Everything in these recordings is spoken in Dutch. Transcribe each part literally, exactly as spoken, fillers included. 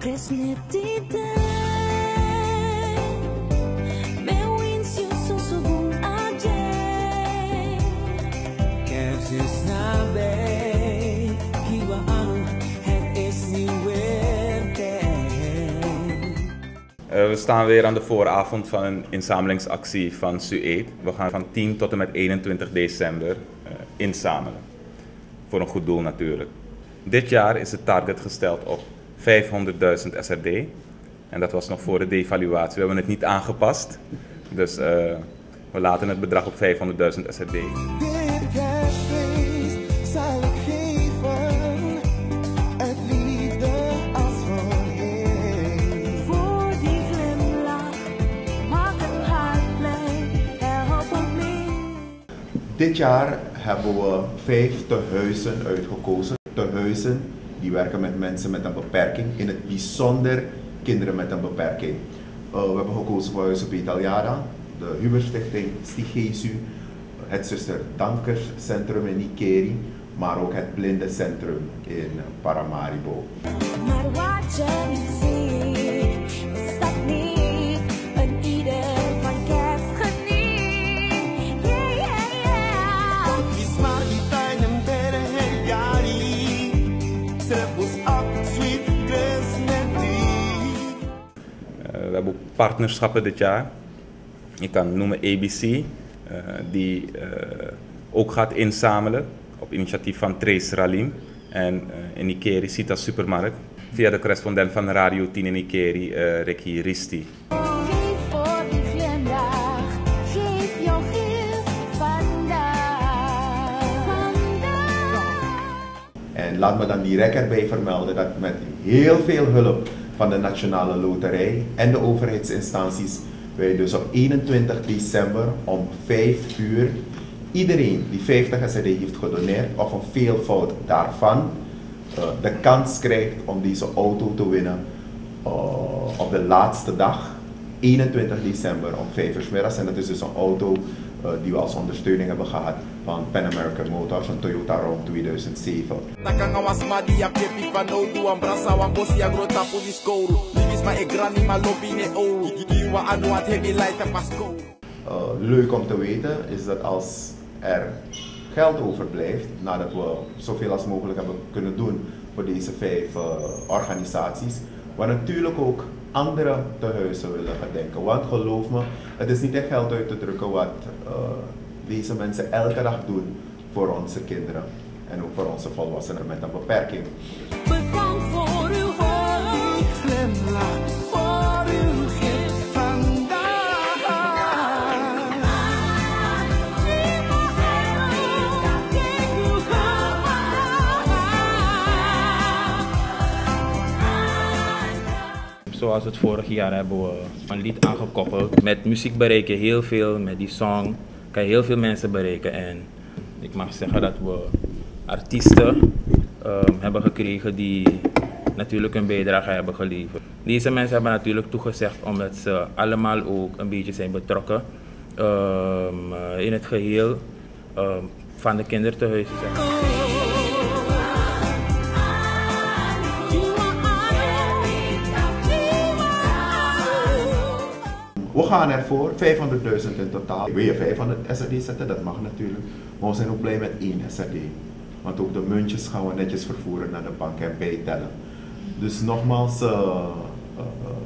Uh, we staan weer aan de vooravond van een inzamelingsactie van SUED. We gaan van tien tot en met eenentwintig december uh, inzamelen. Voor een goed doel natuurlijk. Dit jaar is het target gesteld op vijfhonderdduizend S R D. En dat was nog voor de devaluatie. We hebben het niet aangepast. Dus uh, we laten het bedrag op vijfhonderdduizend S R D. Dit jaar hebben we vijf tehuizen uitgekozen. Tehuizen die werken met mensen met een beperking, in het bijzonder kinderen met een beperking. Uh, we hebben gekozen voor Huis op Italiada, de Huberstichting Stigezu, het Zuster Dankerscentrum in Ikeri, maar ook het Blindencentrum in Paramaribo. Maar wat je niet ziet, is dat niet een ieder van kerst geniet. Yeah, yeah, yeah. Is maar die tijd en bere en jari, zelfs op sweet Christmas. We hebben ook partnerschappen dit jaar. Je kan noemen A B C, uh, die uh, ook gaat inzamelen op initiatief van Trace Ralim en uh, in Ikeri Sita Supermarkt via de correspondent van Radio tien in Ikeri, uh, Ricky Risti. En laat me dan direct erbij vermelden dat met heel veel hulp van de Nationale Loterij en de overheidsinstanties wij dus op eenentwintig december om vijf uur iedereen die vijftig S R D heeft gedoneerd of een veelvoud daarvan uh, de kans krijgt om deze auto te winnen uh, op de laatste dag, eenentwintig december om vijf uur 's middags. En dat is dus een auto uh, die we als ondersteuning hebben gehad van Pan American Motors, een Toyota RAV tweeduizend zeven. Uh, leuk om te weten is dat als er geld overblijft, nadat we zoveel als mogelijk hebben kunnen doen voor deze vijf uh, organisaties, we natuurlijk ook andere tehuizen willen gedenken. Want geloof me, het is niet echt geld uit te drukken wat uh, deze mensen elke dag doen voor onze kinderen en ook voor onze volwassenen met een beperking. Bedankt voor uw hoop, glimlach voor uw gift vandaag. Zoals het vorig jaar hebben we een lied aangekoppeld. Met muziek bereik je heel veel, met die song kan je heel veel mensen bereiken. En ik mag zeggen dat we artiesten um, hebben gekregen die natuurlijk een bijdrage hebben geleverd. Deze mensen hebben natuurlijk toegezegd omdat ze allemaal ook een beetje zijn betrokken um, in het geheel um, van de kindertehuizen. We gaan ervoor, vijfhonderdduizend in totaal. Wil je vijfhonderd S R D zetten? Dat mag natuurlijk. Maar we zijn ook blij met één S R D. Want ook de muntjes gaan we netjes vervoeren naar de bank en bijtellen. Dus nogmaals, uh, uh,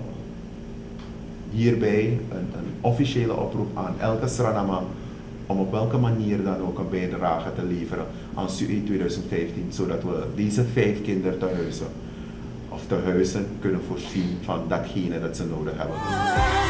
hierbij een, een officiële oproep aan elke Sranama om op welke manier dan ook een bijdrage te leveren aan SUED twintig vijftien, zodat we deze vijf kindertehuizen of tehuizen kunnen voorzien van datgene dat ze nodig hebben.